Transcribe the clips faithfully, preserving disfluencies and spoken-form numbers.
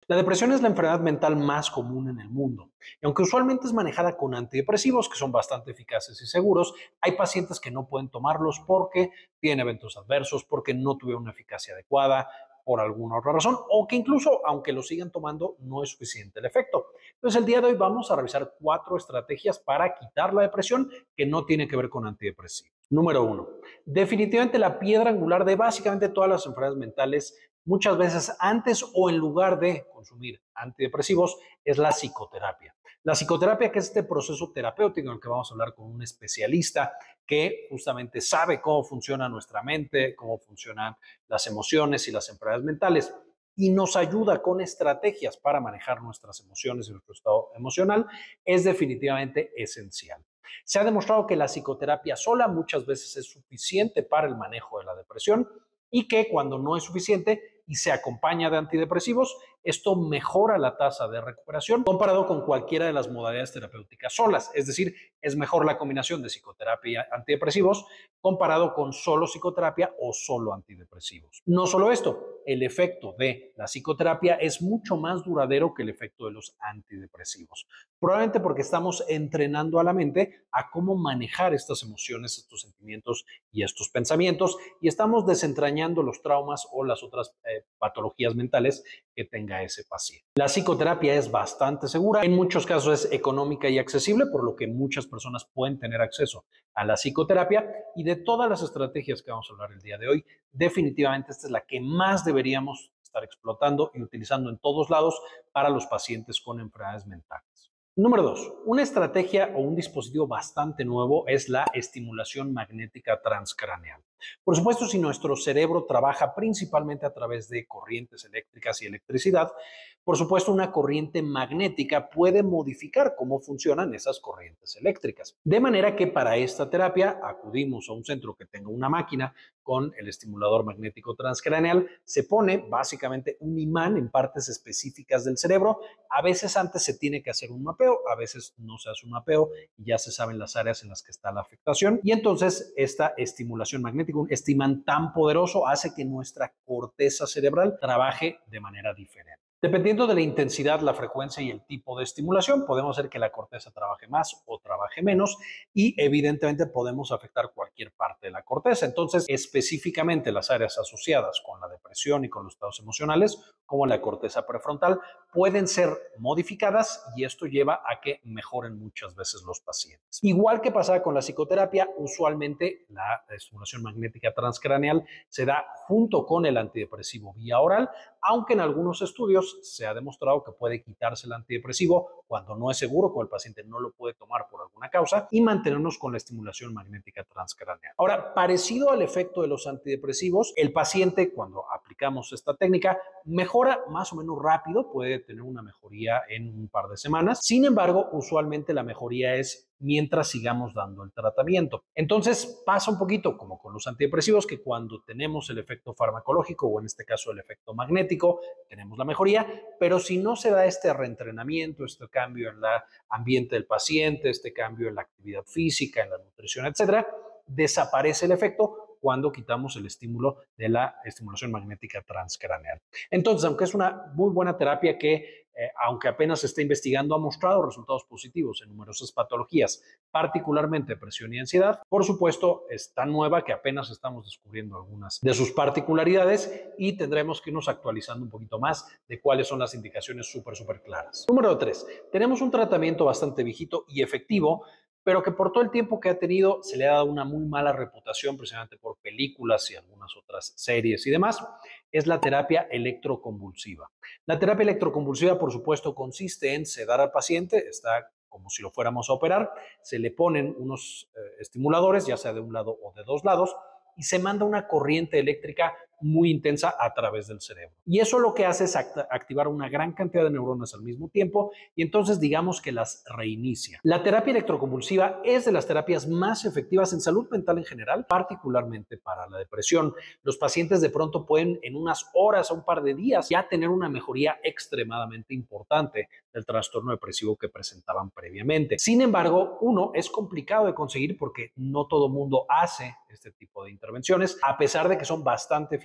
La depresión es la enfermedad mental más común en el mundo. Y aunque usualmente es manejada con antidepresivos, que son bastante eficaces y seguros, hay pacientes que no pueden tomarlos porque tienen eventos adversos, porque no tuvieron una eficacia adecuada, por alguna otra razón, o que incluso, aunque lo sigan tomando, no es suficiente el efecto. Entonces, el día de hoy vamos a revisar cuatro estrategias para quitar la depresión que no tiene que ver con antidepresivos. Número uno, definitivamente la piedra angular de básicamente todas las enfermedades mentales, muchas veces antes o en lugar de consumir antidepresivos, es la psicoterapia. La psicoterapia, que es este proceso terapéutico en el que vamos a hablar con un especialista que justamente sabe cómo funciona nuestra mente, cómo funcionan las emociones y las enfermedades mentales, y nos ayuda con estrategias para manejar nuestras emociones y nuestro estado emocional, es definitivamente esencial. Se ha demostrado que la psicoterapia sola muchas veces es suficiente para el manejo de la depresión y que cuando no es suficiente y se acompaña de antidepresivos, esto mejora la tasa de recuperación comparado con cualquiera de las modalidades terapéuticas solas. Es decir, es mejor la combinación de psicoterapia y antidepresivos comparado con solo psicoterapia o solo antidepresivos. No solo esto, el efecto de la psicoterapia es mucho más duradero que el efecto de los antidepresivos. Probablemente porque estamos entrenando a la mente a cómo manejar estas emociones, estos sentimientos y estos pensamientos, y estamos desentrañando los traumas o las otras eh, patologías mentales que tenga ese paciente. La psicoterapia es bastante segura, en muchos casos es económica y accesible, por lo que muchas personas pueden tener acceso a la psicoterapia, y de todas las estrategias que vamos a hablar el día de hoy, definitivamente esta es la que más deberíamos estar explotando y utilizando en todos lados para los pacientes con enfermedades mentales. Número dos, una estrategia o un dispositivo bastante nuevo es la estimulación magnética transcraneal. Por supuesto, si nuestro cerebro trabaja principalmente a través de corrientes eléctricas y electricidad, por supuesto, una corriente magnética puede modificar cómo funcionan esas corrientes eléctricas. De manera que para esta terapia acudimos a un centro que tenga una máquina con el estimulador magnético transcraneal, se pone básicamente un imán en partes específicas del cerebro. A veces antes se tiene que hacer un mapeo, a veces no se hace un mapeo y ya se saben las áreas en las que está la afectación. Y entonces esta estimulación magnética, este imán tan poderoso, hace que nuestra corteza cerebral trabaje de manera diferente. Dependiendo de la intensidad, la frecuencia y el tipo de estimulación, podemos hacer que la corteza trabaje más o trabaje menos y evidentemente podemos afectar cualquier parte de la corteza. Entonces, específicamente las áreas asociadas con la depresión y con los estados emocionales, como la corteza prefrontal, pueden ser modificadas y esto lleva a que mejoren muchas veces los pacientes. Igual que pasaba con la psicoterapia, usualmente la estimulación magnética transcraneal se da junto con el antidepresivo vía oral, aunque en algunos estudios se ha demostrado que puede quitarse el antidepresivo cuando no es seguro, cuando el paciente no lo puede tomar por alguna causa, y mantenernos con la estimulación magnética transcraneal. Ahora, parecido al efecto de los antidepresivos, el paciente, cuando aplicamos esta técnica, mejora más o menos rápido, puede tener una mejoría en un par de semanas. Sin embargo, usualmente la mejoría es mientras sigamos dando el tratamiento. Entonces pasa un poquito como con los antidepresivos, que cuando tenemos el efecto farmacológico o en este caso el efecto magnético, tenemos la mejoría, pero si no se da este reentrenamiento, este cambio en el ambiente del paciente, este cambio en la actividad física, en la nutrición, etcétera, desaparece el efecto cuando quitamos el estímulo de la estimulación magnética transcraneal. Entonces, aunque es una muy buena terapia que, eh, aunque apenas se está investigando, ha mostrado resultados positivos en numerosas patologías, particularmente depresión y ansiedad, por supuesto, es tan nueva que apenas estamos descubriendo algunas de sus particularidades y tendremos que irnos actualizando un poquito más de cuáles son las indicaciones súper, súper claras. Número tres, tenemos un tratamiento bastante viejito y efectivo, pero que por todo el tiempo que ha tenido se le ha dado una muy mala reputación, precisamente por películas y algunas otras series y demás, es la terapia electroconvulsiva. La terapia electroconvulsiva, por supuesto, consiste en sedar al paciente, está como si lo fuéramos a operar, se le ponen unos eh, estimuladores, ya sea de un lado o de dos lados, y se manda una corriente eléctrica muy intensa a través del cerebro. Y eso lo que hace es act activar una gran cantidad de neuronas al mismo tiempo y entonces digamos que las reinicia. La terapia electroconvulsiva es de las terapias más efectivas en salud mental en general, particularmente para la depresión. Los pacientes de pronto pueden en unas horas o un par de días ya tener una mejoría extremadamente importante del trastorno depresivo que presentaban previamente. Sin embargo, uno, es complicado de conseguir porque no todo mundo hace este tipo de intervenciones, a pesar de que son bastante eficaces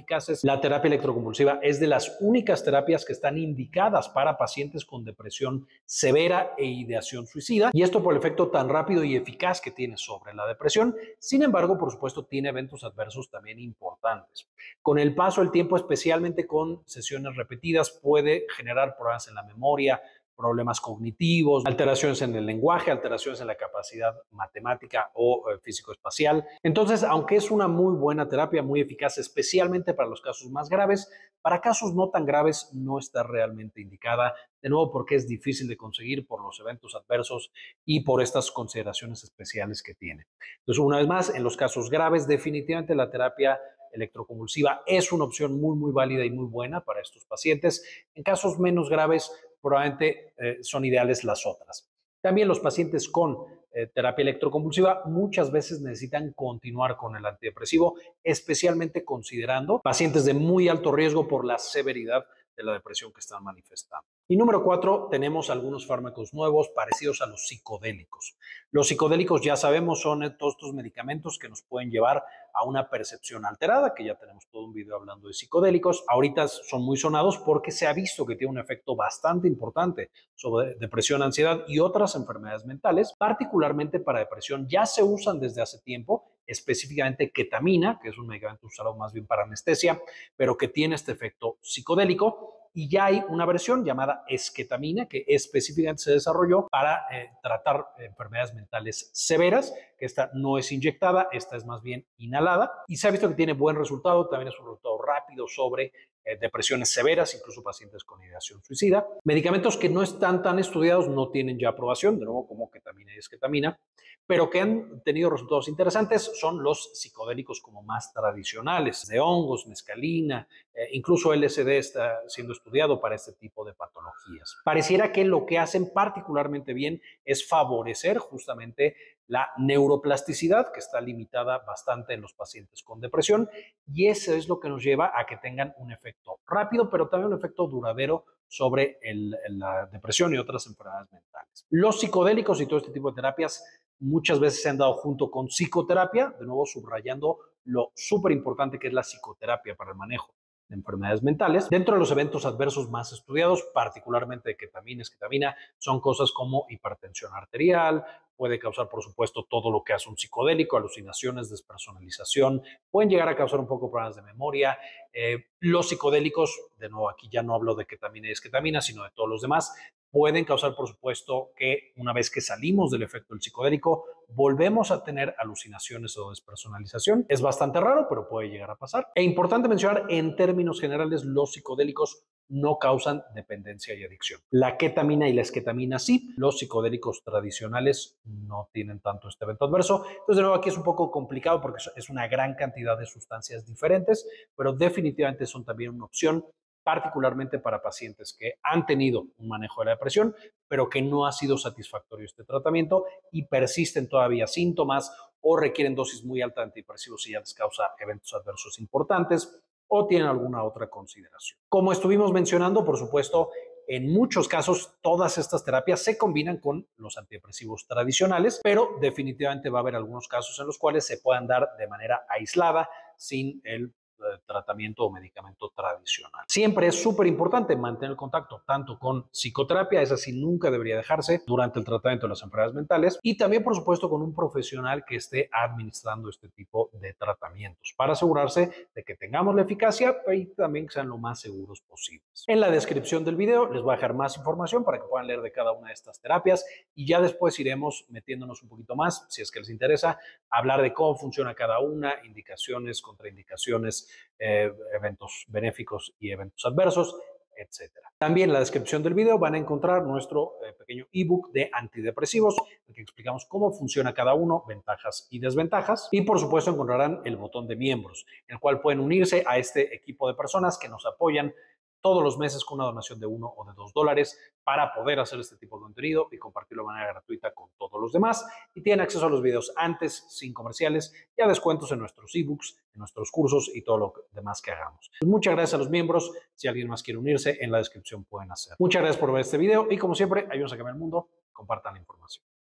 eficaces. La terapia electroconvulsiva es de las únicas terapias que están indicadas para pacientes con depresión severa e ideación suicida, y esto por el efecto tan rápido y eficaz que tiene sobre la depresión. Sin embargo, por supuesto, tiene eventos adversos también importantes. Con el paso del tiempo, especialmente con sesiones repetidas, puede generar problemas en la memoria, problemas cognitivos, alteraciones en el lenguaje, alteraciones en la capacidad matemática o eh, físico-espacial. Entonces, aunque es una muy buena terapia, muy eficaz, especialmente para los casos más graves, para casos no tan graves no está realmente indicada, de nuevo porque es difícil de conseguir por los eventos adversos y por estas consideraciones especiales que tiene. Entonces, una vez más, en los casos graves, definitivamente la terapia electroconvulsiva es una opción muy, muy válida y muy buena para estos pacientes. En casos menos graves, probablemente eh, son ideales las otras. También los pacientes con eh, terapia electroconvulsiva muchas veces necesitan continuar con el antidepresivo, especialmente considerando pacientes de muy alto riesgo por la severidad de la depresión que están manifestando. Y número cuatro, tenemos algunos fármacos nuevos parecidos a los psicodélicos. Los psicodélicos, ya sabemos, son todos estos medicamentos que nos pueden llevar a una percepción alterada, que ya tenemos todo un video hablando de psicodélicos. Ahorita son muy sonados porque se ha visto que tiene un efecto bastante importante sobre depresión, ansiedad y otras enfermedades mentales, particularmente para depresión. Ya se usan desde hace tiempo, específicamente ketamina, que es un medicamento usado más bien para anestesia, pero que tiene este efecto psicodélico. Y ya hay una versión llamada esketamina que específicamente se desarrolló para eh, tratar enfermedades mentales severas, que esta no es inyectada, esta es más bien inhalada, y se ha visto que tiene buen resultado, también es un resultado rápido sobre eh, depresiones severas, incluso pacientes con ideación suicida. Medicamentos que no están tan estudiados no tienen ya aprobación, de nuevo como ketamina y esketamina, pero que han tenido resultados interesantes son los psicodélicos como más tradicionales, de hongos, mescalina, eh, incluso L S D está siendo estudiado para este tipo de patologías. Pareciera que lo que hacen particularmente bien es favorecer justamente la neuroplasticidad, que está limitada bastante en los pacientes con depresión, y eso es lo que nos lleva a que tengan un efecto rápido, pero también un efecto duradero sobre el, la depresión y otras enfermedades mentales. Los psicodélicos y todo este tipo de terapias muchas veces se han dado junto con psicoterapia, de nuevo subrayando lo súper importante que es la psicoterapia para el manejo de enfermedades mentales. Dentro de los eventos adversos más estudiados, particularmente de ketamina, esketamina, son cosas como hipertensión arterial, puede causar, por supuesto, todo lo que hace un psicodélico, alucinaciones, despersonalización, pueden llegar a causar un poco problemas de memoria. Eh, los psicodélicos, de nuevo, aquí ya no hablo de ketamina y esketamina, sino de todos los demás, pueden causar, por supuesto, que una vez que salimos del efecto del psicodélico, volvemos a tener alucinaciones o despersonalización. Es bastante raro, pero puede llegar a pasar. E importante mencionar, en términos generales, los psicodélicos no causan dependencia y adicción. La ketamina y la esketamina sí, los psicodélicos tradicionales no tienen tanto este evento adverso. Entonces, de nuevo, aquí es un poco complicado porque es una gran cantidad de sustancias diferentes, pero definitivamente son también una opción, particularmente para pacientes que han tenido un manejo de la depresión, pero que no ha sido satisfactorio este tratamiento y persisten todavía síntomas o requieren dosis muy alta de antidepresivos y ya les causa eventos adversos importantes o tienen alguna otra consideración. Como estuvimos mencionando, por supuesto, en muchos casos todas estas terapias se combinan con los antidepresivos tradicionales, pero definitivamente va a haber algunos casos en los cuales se puedan dar de manera aislada sin el tratamiento o medicamento tradicional. Siempre es súper importante mantener el contacto tanto con psicoterapia, esa sí nunca debería dejarse durante el tratamiento de las enfermedades mentales, y también por supuesto con un profesional que esté administrando este tipo de tratamientos para asegurarse de que tengamos la eficacia y también que sean lo más seguros posibles. En la descripción del video les voy a dejar más información para que puedan leer de cada una de estas terapias y ya después iremos metiéndonos un poquito más, si es que les interesa, hablar de cómo funciona cada una, indicaciones, contraindicaciones, Eh, eventos benéficos y eventos adversos, etcétera. También en la descripción del video van a encontrar nuestro eh, pequeño ebook de antidepresivos, en el que explicamos cómo funciona cada uno, ventajas y desventajas. Y por supuesto encontrarán el botón de miembros, en el cual pueden unirse a este equipo de personas que nos apoyan todos los meses con una donación de uno o de dos dólares para poder hacer este tipo de contenido y compartirlo de manera gratuita con todos los demás. Y tienen acceso a los videos antes, sin comerciales, y a descuentos en nuestros ebooks, en nuestros cursos y todo lo demás que hagamos. Muchas gracias a los miembros. Si alguien más quiere unirse, en la descripción pueden hacer. Muchas gracias por ver este video y como siempre, ayúdenos a cambiar el mundo. Compartan la información.